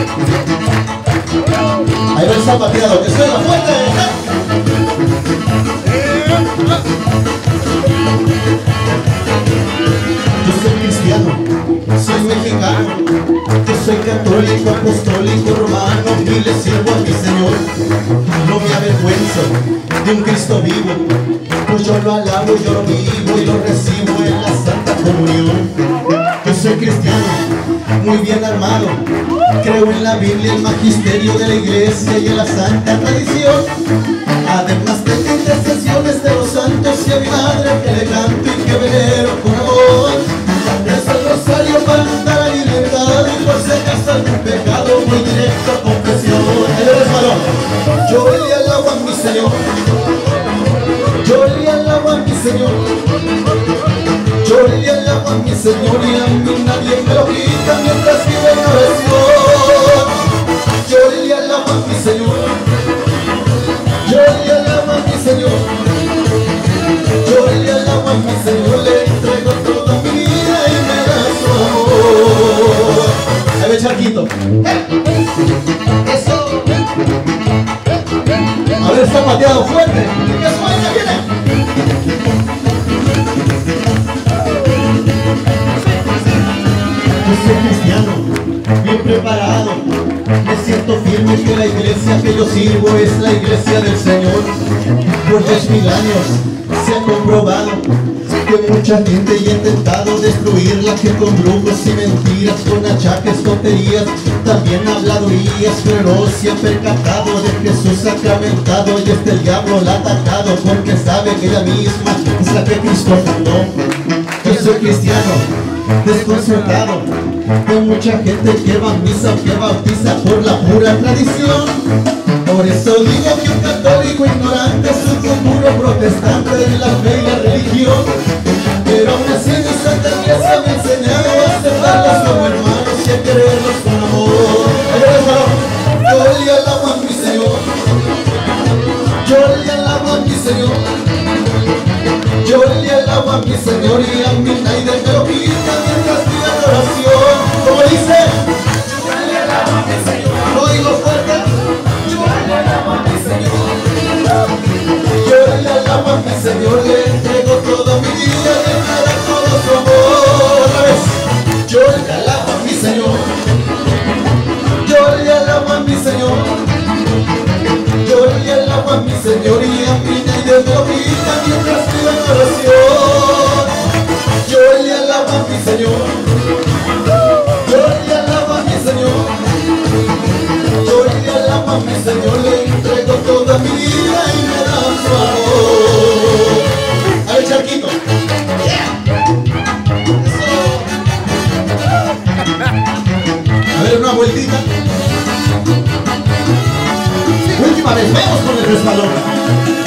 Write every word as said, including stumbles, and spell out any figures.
Ahí va el zapateado, que suena fuerte. Yo soy cristiano, soy mexicano, yo soy católico, apostólico, romano, y le sirvo a mi Señor. No me avergüenzo de un Cristo vivo, pues yo lo alabo, yo lo vivo y lo recibo en la Santa Comunión. Yo soy cristiano, muy bien armado, creo en la Biblia, el magisterio de la iglesia y en la santa tradición. Además tengo intercesiones de los santos y a mi madre que le canto y que venero con amor. Rezo el rosario para andar la libertad y por si acaso algún pecado voy directo a confesión. Yo le alabo a mi Señor, yo le alabo a mi Señor, yo le alabo a mi Señor y a mí nadie me lo quita mientras vive en oración. Yo le alabo a mi Señor, yo le alabo a mi Señor, yo le alabo a mi Señor, le entrego toda mi vida y me da su amor. Ahí ve Charquito. Eso. A ver, está pateado fuerte. ¿Qué suena? Viene. Yo soy cristiano, bien preparado. Me siento firme que la iglesia que yo sirvo es la iglesia del Señor. Por dos mil años se ha comprobado que mucha gente ha intentado destruirla, que con brujos y mentiras, con achaques, tonterías, también habladurías, pero no se ha percatado de Jesús sacramentado y este el diablo la ha atacado porque sabe que ella misma es la que Cristo fundó. Yo soy cristiano, desconcertado de mucha gente que va a misa, que bautiza por la pura tradición. Por eso digo que un católico ignorante es un futuro protestante de la fe y la religión. Pero aún así mi santa iglesia me ha enseñado a aceptarlos como hermanos y a quererlos con amor. Yo le alabo a mi Señor, yo le alabo a mi Señor, yo le alabo a mi Señor y a mí nadie me lo quita mientras viva en oración. Como dice, yo le alabo a mi Señor, lo digo fuerte, yo le alabo a mi Señor, yo le alabo a mi Señor, le entrego toda mi vida y me da todo su amor. Otra vez, yo le alabo a mi Señor, yo le alabo a mi Señor, yo le alabo a mi Señor y a mí nadie me lo quita mientras viva en oración. Yo le alabo a mi Señor, yo le alabo a mi Señor, yo le alabo a mi Señor, le entrego toda mi vida y me da su amor. A ver, Charquito. Yeah. A ver, una vueltita. Última vez, vamos con el resbalón.